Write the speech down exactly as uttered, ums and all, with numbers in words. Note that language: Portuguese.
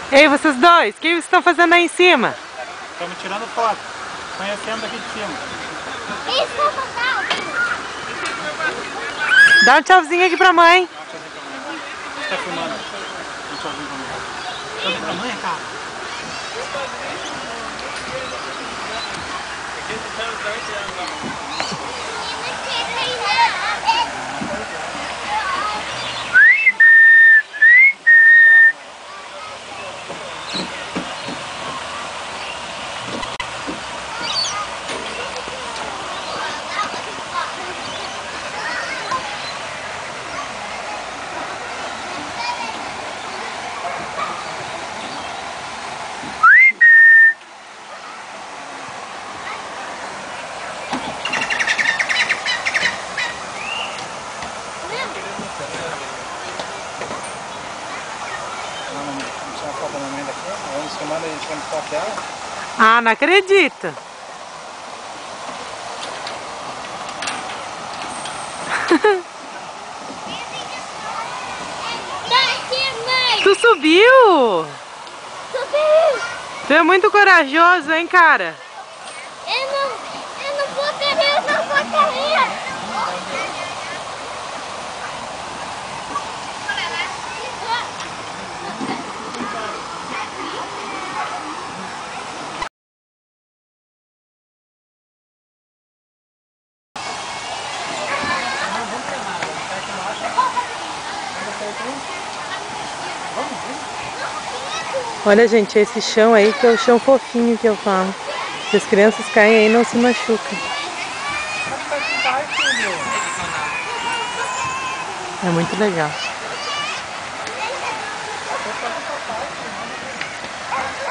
Ei, vocês dois, o que vocês estão fazendo aí em cima? Estamos tirando foto, conhecendo aqui de cima. Dá um tchauzinho aqui pra mãe. Dá um tchauzinho pra mãe. A gente tá filmando. Um tchauzinho pra mãe. Tchauzinho pra mãe, cara. Foto da mamãe daqui, vamos filmando a gente tirando foto dela. Ah, não acredito. Tu subiu? Subiu! Tu é muito corajoso, hein, cara? Eu não, eu não vou querer, eu não vou querer! Olha, gente, esse chão aí que é o chão fofinho que eu falo. Se as crianças caem aí, não se machucam. É muito legal.